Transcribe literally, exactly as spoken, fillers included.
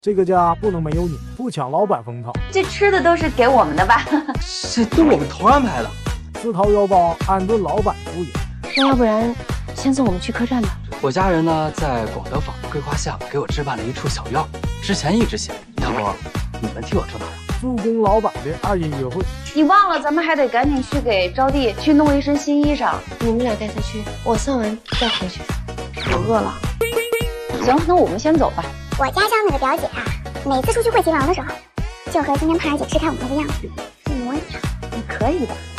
这个家不能没有你，不抢老板风头。 这吃的都是给我们的吧？ 这都我们头安排的。 自掏腰包安顿老板敷衍。 那要不然，先送我们去客栈吧。 我家人呢，在广德坊的桂花巷给我置办了一处小院，之前一直想，要不你们替我住哪儿啊？ 助攻老板的二人约会。 你忘了，咱们还得赶紧去给招娣去弄一身新衣裳。 你们俩带他去，我送完再回去。 我饿了。行，那我们先走吧。 我家乡那个表姐啊，每次出去会集王的时候，就和今天胖儿姐吃开我们那个样子一模一样。 你可以的。